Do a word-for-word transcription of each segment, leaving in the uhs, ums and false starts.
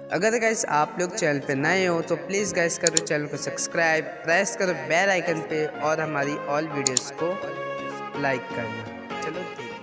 अगर गाइस आप लोग चैनल पे नए हो तो प्लीज़ गाइस करो चैनल को सब्सक्राइब, प्रेस करो बेल आइकन पे और हमारी ऑल वीडियोस को लाइक करना। चलो देखते हैं।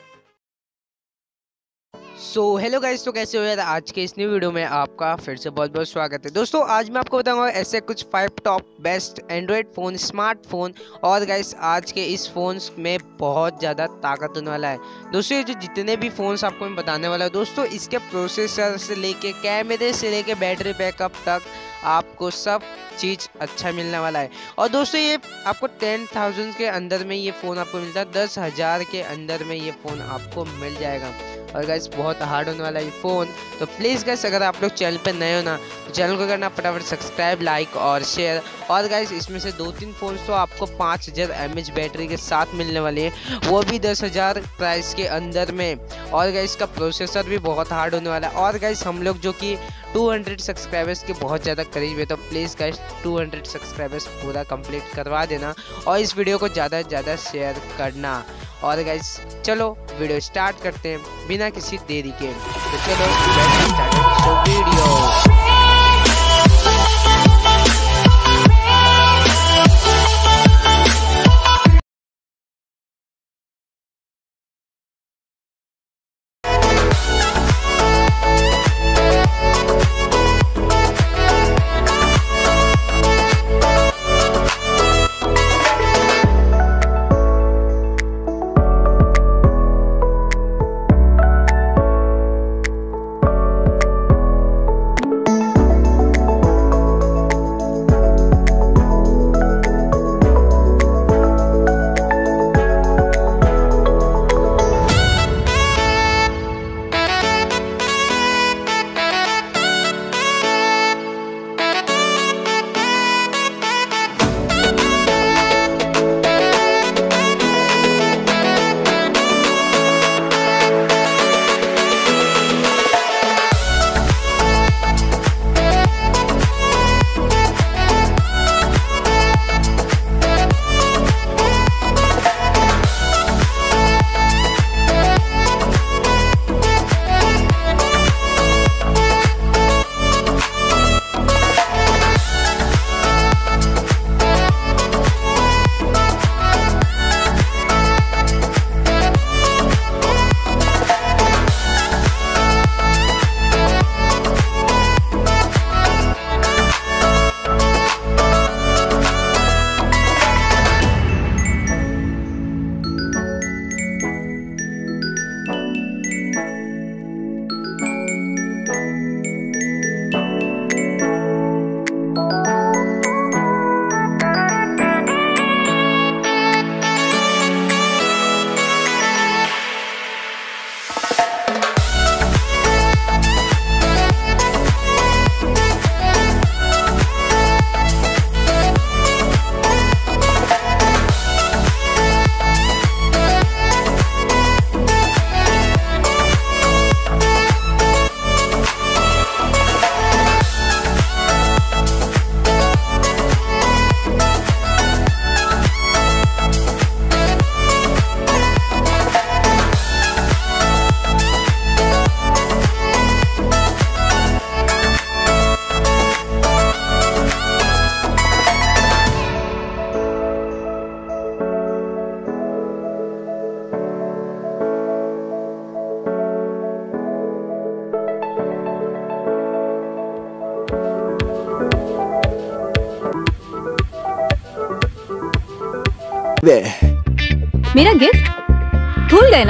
सो हेलो गाइस, तो कैसे हो यार। आज के इस न्यू वीडियो में आपका फिर से बहुत बहुत स्वागत है। दोस्तों आज मैं आपको बताऊंगा ऐसे कुछ five top best Android phone, smartphone. और गाइस आज के इस फ़ोन में बहुत ज़्यादा ताकत होने वाला है। दोस्तों ये जो जितने भी फ़ोन्स आपको मैं बताने वाला हूँ दोस्तों, इसके प्रोसेसर से लेके कैमरे से लेके बैटरी बैकअप तक आपको सब चीज़ अच्छा मिलने वाला है। और दोस्तों ये आपको टेन थाउजेंड के अंदर में ये फ़ोन आपको मिलता है, दस हज़ार के अंदर में ये फ़ोन आपको मिल जाएगा। और गाइस बहुत हार्ड होने वाला है ये फ़ोन। तो प्लीज़ गाइस अगर आप लोग चैनल पे नए हो ना तो चैनल को करना फटाफट सब्सक्राइब, लाइक और शेयर। और गाइस इसमें से दो तीन फ़ोन तो आपको पाँच हज़ार एम एच बैटरी के साथ मिलने वाले हैं, वो भी दस हज़ार प्राइस के अंदर में। और गाइस इसका प्रोसेसर भी बहुत हार्ड होने वाला है। और गाइस हम लोग जो कि दो सौ सब्सक्राइबर्स के बहुत ज़्यादा करीब है, तो प्लीज़ गाइस दो सौ सब्सक्राइबर्स पूरा कंप्लीट करवा देना और इस वीडियो को ज़्यादा से ज़्यादा शेयर करना। और गाइस चलो वीडियो स्टार्ट करते हैं बिना किसी देरी के। तो चलो स्टार्ट वीडियो। मेरा गिफ्ट भूल गए ना?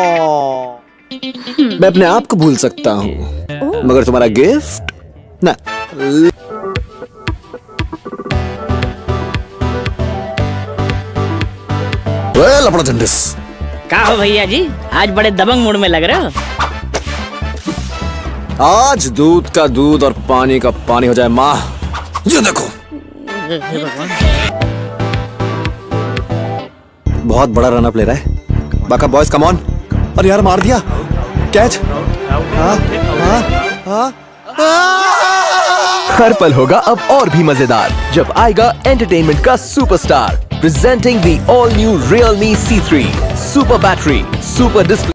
मैं अपने आप को भूल सकता हूँ मगर तुम्हारा गिफ्ट ना। लपड़ा झंडिस क्या हो भैया जी, आज बड़े दबंग मूड में लग रहे हो। आज दूध का दूध और पानी का पानी हो जाए माँ। ये देखो बहुत बड़ा रन अप ले रहा है। बाका बॉयज कम ऑन। और यार मार दिया कैच। हर पल होगा अब और भी मजेदार जब आएगा एंटरटेनमेंट का superstar, presenting the all new Realme C three super battery, super display.